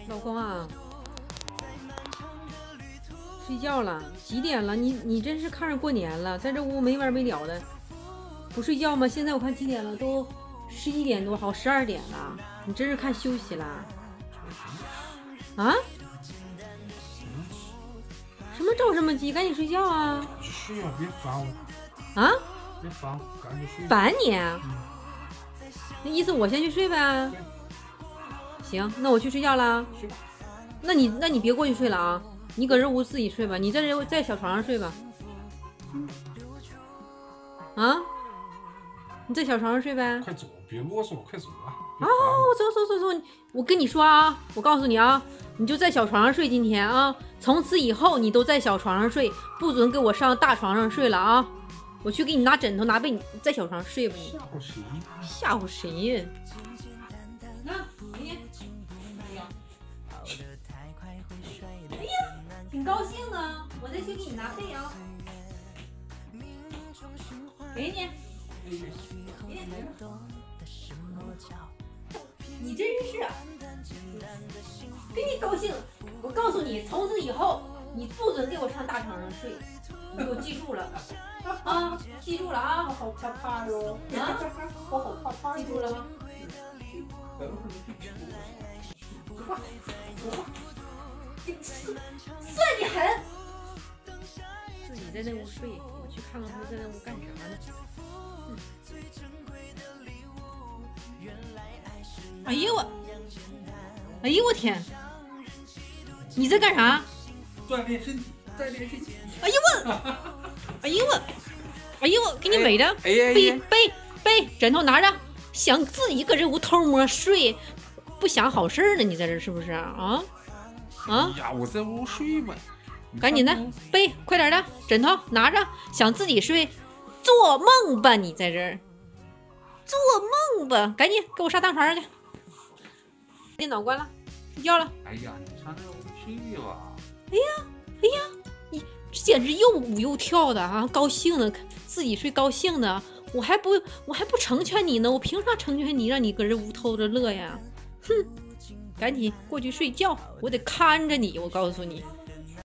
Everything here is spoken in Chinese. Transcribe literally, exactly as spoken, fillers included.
老公啊，睡觉了？几点了？你你真是看着过年了，在这屋没完没了的，不睡觉吗？现在我看几点了？都十一点多，好十二点了。你真是看休息了？啊？什么着什么急？赶紧睡觉啊！ 睡呀，别烦我。 啊？ 别烦我，赶紧睡。 烦你？ 嗯、 那意思我先去睡呗？行，那我去睡觉了。 睡吧。 那你那你别过去睡了啊！你搁这屋自己睡吧，你在这在小床上睡吧。 嗯、 啊？你在小床上睡呗。 快走，别啰嗦，快走啊！ 啊，我走走走走，我跟你说啊，我告诉你啊，你就在小床上睡，今天啊，从此以后你都在小床上睡，不准给我上大床上睡了啊！我去给你拿枕头拿被，你在小床上睡吧你。 吓唬谁？ 吓唬谁呀？那你，哎呀，哎呀，挺高兴啊！我再去给你拿被啊，给你，给你。你真是，给你高兴！我告诉你，从此以后你不准给我上大床上睡，你给我记住了啊！记住了啊！我好怕怕哟啊！我好怕怕，记住了吗？算你狠！自己在那屋睡，我去看看他在那屋干啥呢？嗯、哎呦我，哎呦我天！你在干啥？ 锻炼身体，锻炼身体。 哎呦我，哎呦我，哎呦我，给你围着， 哎呀， 背背背，枕头拿着，想自己搁这屋偷摸睡，不想好事呢？你在这是不是啊？啊！ 哎呀，我在屋睡吧。 赶紧的背，快点的，枕头拿着，想自己睡，做梦吧！你在这儿做梦吧！赶紧给我上大床上去，电脑关了，睡觉了。 哎呀，你上这屋去吧。 哎呀，哎呀，你简直又舞又跳的啊！高兴的，自己睡高兴的，我还不我还不成全你呢，我凭啥成全你，让你搁这屋偷着乐呀？哼，赶紧过去睡觉，我得看着你，我告诉你。